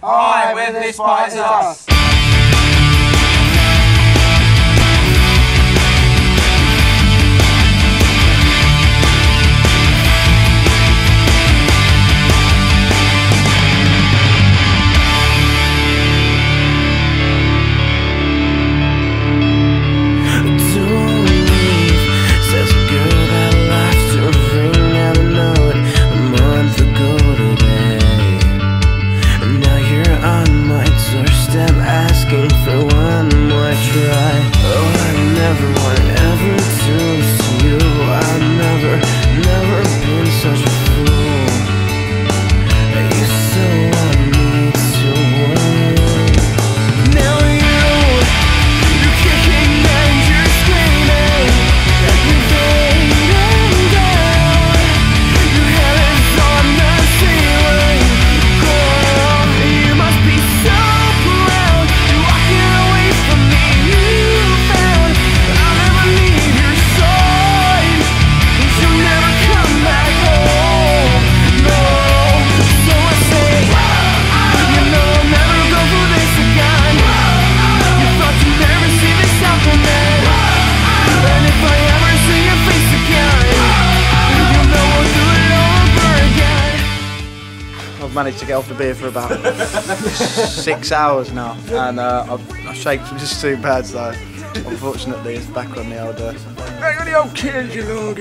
Hi, we're thispartisus. I've managed to get off the beer for about 6 hours now, and I've shaked just too bad, so unfortunately it's back on the old back on the old kids, you know.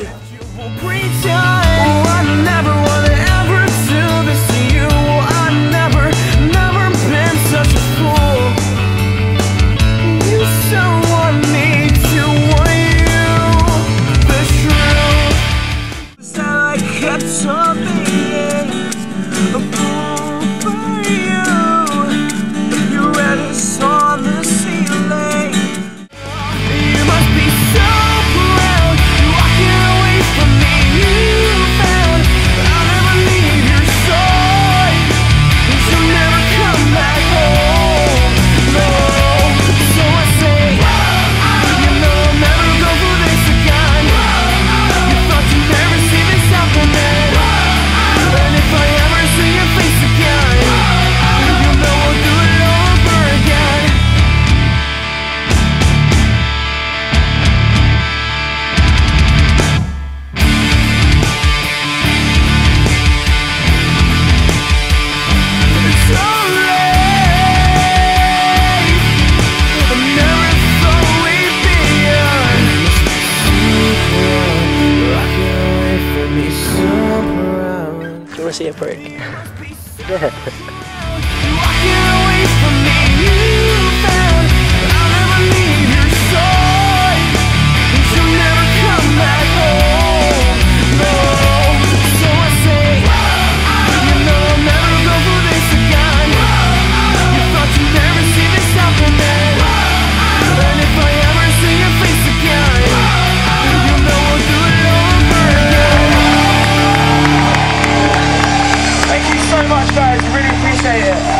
I never wanna ever do this to you. I never been such a fool. You so want me to want you. The truth is that I kept on being a fool for you. Your red is on the ceiling. You must be so proud, walking away from me. You found I'll never leave your side, 'cause you'll never come back home. No, so I say, you know I'll never go through this again. You thought you'd never see this happening, and if I ever see your face again, you'll know I'll do it over again. It's so late, I never thought we'd be young. Walking away from me so proud. Do you want to see a break? Walking away from me, you found I'll never leave your side, 'cause you'll never come back home. No, so I say, you know I'll never go through this again. You thought you'd never see this happening, and if I ever see your face again, you'll know I'll do it over again. Thank you so much, guys. Really appreciate it.